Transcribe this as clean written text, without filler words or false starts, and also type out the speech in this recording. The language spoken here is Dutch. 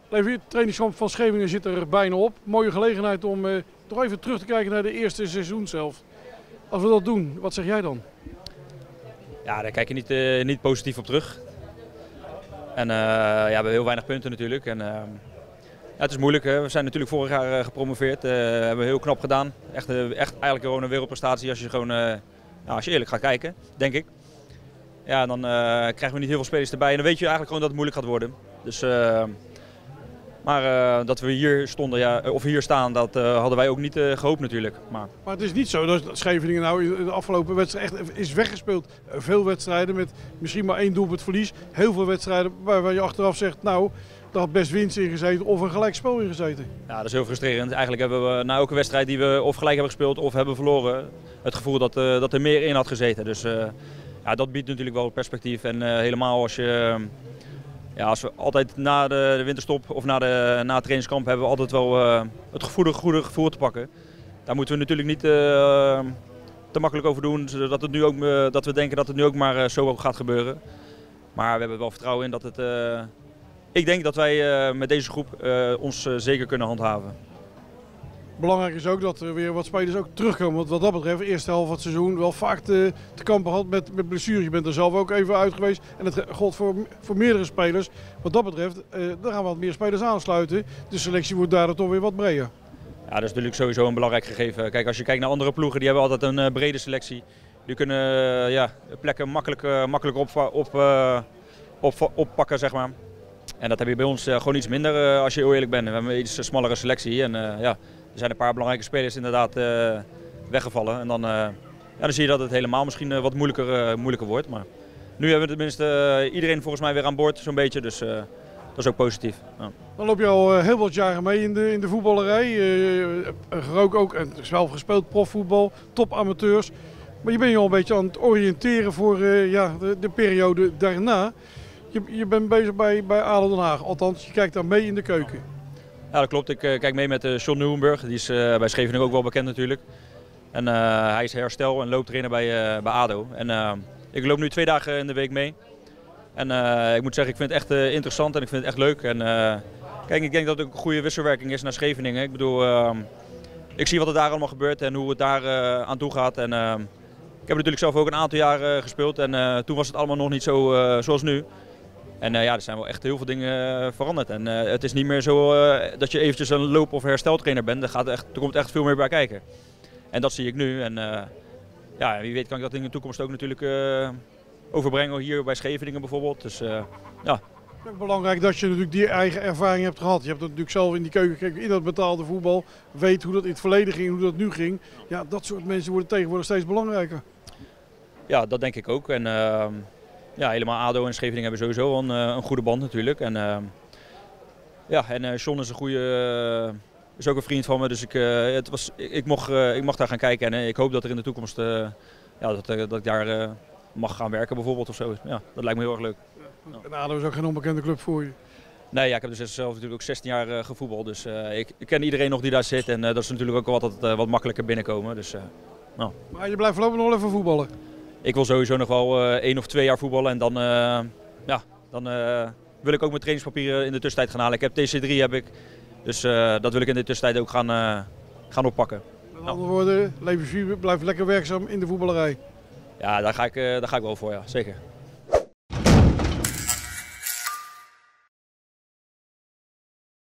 Levi, het trainingskamp van Scheveningen zit er bijna op. Mooie gelegenheid om toch even terug te kijken naar de eerste seizoen zelf. Als we dat doen, wat zeg jij dan? Ja, daar kijk je niet positief op terug. En ja, we hebben heel weinig punten natuurlijk. En, ja, het is moeilijk. Hè. We zijn natuurlijk vorig jaar gepromoveerd. Hebben we heel knap gedaan. Echt eigenlijk gewoon een wereldprestatie als je gewoon, als je eerlijk gaat kijken, denk ik. Ja, dan krijgen we niet heel veel spelers erbij. En dan weet je eigenlijk gewoon dat het moeilijk gaat worden. Dus, maar dat we hier stonden, ja, of hier staan, dat hadden wij ook niet gehoopt natuurlijk. Maar het is niet zo dat Scheveningen nou in de afgelopen wedstrijd echt is weggespeeld. Veel wedstrijden met misschien maar 1 doelpunt verlies. Heel veel wedstrijden waar je achteraf zegt, nou, daar had best winst in gezeten of een gelijkspel in gezeten. Ja, dat is heel frustrerend. Eigenlijk hebben we na elke wedstrijd die we of gelijk hebben gespeeld of hebben verloren, het gevoel dat er meer in had gezeten. Dus ja, dat biedt natuurlijk wel perspectief. En helemaal als je... Ja, als we altijd na de winterstop of na het trainingskamp hebben we altijd wel het goede gevoel te pakken. Daar moeten we natuurlijk niet te makkelijk over doen, zodat dat we denken dat het nu ook maar zo gaat gebeuren. Maar we hebben wel vertrouwen in dat het... ik denk dat wij met deze groep ons zeker kunnen handhaven. Belangrijk is ook dat er weer wat spelers ook terugkomen. Want wat dat betreft, de eerste helft van het seizoen wel vaak te kampen gehad met blessures. Je bent er zelf ook even uit geweest. En het geldt voor meerdere spelers. Wat dat betreft, daar gaan wat meer spelers aansluiten. De selectie wordt daardoor toch weer wat breder. Ja, dat is natuurlijk sowieso een belangrijk gegeven. Kijk, als je kijkt naar andere ploegen, die hebben altijd een brede selectie. Die kunnen ja, plekken makkelijk oppakken, zeg maar. En dat heb je bij ons gewoon iets minder, als je heel eerlijk bent. We hebben een iets smallere selectie. En ja, er zijn een paar belangrijke spelers inderdaad weggevallen. En dan zie je dat het helemaal misschien wat moeilijker wordt. Maar nu hebben we tenminste iedereen volgens mij weer aan boord, zo'n beetje. Dus dat is ook positief. Ja. Dan loop je al heel wat jaren mee in de voetballerij. Gerook ook en zelf gespeeld profvoetbal, topamateurs. Maar je bent je al een beetje aan het oriënteren voor de periode daarna. Je bent bezig bij ADO Den Haag, althans je kijkt daar mee in de keuken. Ja, dat klopt. Ik kijk mee met John Nieuwenburg. Die is bij Scheveningen ook wel bekend natuurlijk. En hij is herstel- en looptrainer bij ADO. En ik loop nu 2 dagen in de week mee. En ik moet zeggen, ik vind het echt interessant en ik vind het echt leuk. En kijk, ik denk dat het ook een goede wisselwerking is naar Scheveningen. Ik bedoel, ik zie wat er daar allemaal gebeurt en hoe het daar aan toe gaat. En ik heb natuurlijk zelf ook een aantal jaar gespeeld en toen was het allemaal nog niet zo zoals nu. En ja, er zijn wel echt heel veel dingen veranderd. En het is niet meer zo dat je eventjes een loop- of hersteltrainer bent. Er komt echt veel meer bij kijken. En dat zie ik nu. En ja, wie weet kan ik dat in de toekomst ook natuurlijk overbrengen hier bij Scheveningen bijvoorbeeld. Dus ja. Het is belangrijk dat je natuurlijk die eigen ervaring hebt gehad. Je hebt het natuurlijk zelf in die keuken gekeken, in dat betaalde voetbal. Weet hoe dat in het verleden ging, hoe dat nu ging. Ja, dat soort mensen worden tegenwoordig steeds belangrijker. Ja, dat denk ik ook. En ja, helemaal ADO en Scheveningen hebben sowieso wel een goede band natuurlijk. En ja, en John is is ook een vriend van me, dus ik mocht daar gaan kijken en ik hoop dat er in de toekomst dat ik daar mag gaan werken bijvoorbeeld of zo. Ja, dat lijkt me heel erg leuk. Ja. En ADO is ook geen onbekende club voor je. Nee, ja, ik heb dus zelf natuurlijk ook 16 jaar gevoetbald, dus ik ken iedereen nog die daar zit en dat is natuurlijk ook altijd wat makkelijker binnenkomen. Dus, nou. Maar je blijft voorlopig nog wel even voetballen? Ik wil sowieso nog wel 1 of 2 jaar voetballen en dan wil ik ook mijn trainingspapieren in de tussentijd gaan halen. Ik heb TC3 heb ik, dus dat wil ik in de tussentijd ook gaan oppakken. Met andere woorden, Levi blijft lekker werkzaam in de voetballerij. Ja, daar ga ik wel voor, ja, zeker.